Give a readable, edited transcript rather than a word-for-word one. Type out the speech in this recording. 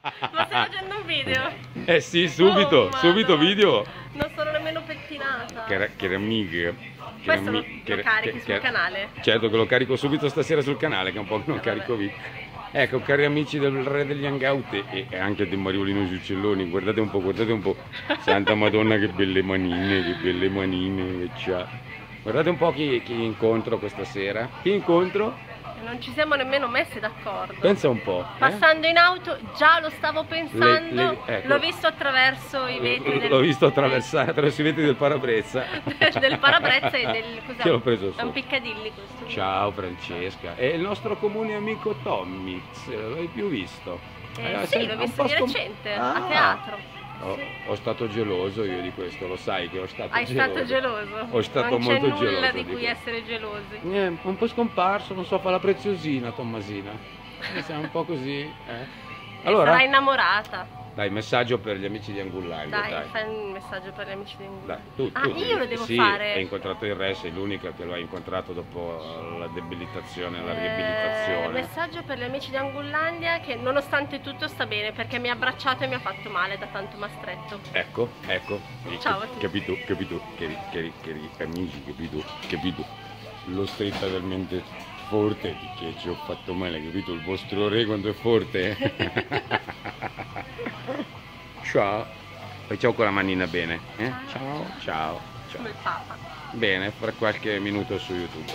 Ma stai facendo un video? Eh sì, subito, Oh, subito Madonna. video. Non sono nemmeno pettinata. Che amiche. Questo lo carichi sul canale? Certo che lo carico subito stasera sul canale, che è un po' che non carico video. Ecco, cari amici del Re degli Hangout e anche di Mariolino sui Uccelloni, guardate un po', guardate un po'. Santa Madonna, che belle manine che c'ha. Guardate un po' chi incontro questa sera. Chi incontro? Non ci siamo nemmeno messi d'accordo. Pensa un po'. Passando in auto già lo stavo pensando, ecco. l'ho visto attraverso i vetri L'ho visto attraversare attraverso i vetri del parabrezza. del parabrezza e del... cos'è? Che l'ho preso È su. un Piccadilly questo. Ciao Francesca. E il nostro comune amico Tommy, se l'hai più visto? Sì, l'ho visto di recente, a teatro. Ho stato geloso io di questo, lo sai che ho stato Hai geloso. stato geloso? Ho stato non molto c'è nulla geloso di cui questo. essere gelosi. Un po' scomparso, non so, fa la preziosina Tommasina. Siamo un po' così, Allora, Sarà innamorata. dai, messaggio per gli amici di Angullaglio, Dai, fai un messaggio per gli amici di Dai, tu io lo devo sì, fare? hai incontrato il Re, sei l'unica che lo ha incontrato dopo la debilitazione, la riabilitazione. Messaggio per gli amici di Angullandia che nonostante tutto sta bene perché mi ha abbracciato e mi ha fatto male da tanto m'ha stretto. Ecco. Ciao a tutti. Capito, amici, capito. Lo stretta talmente forte che ci ho fatto male, capito? Il vostro Re quando è forte. Ciao. Ciao con la manina bene. Ciao. Come il Papa. Bene, fra qualche minuto su YouTube.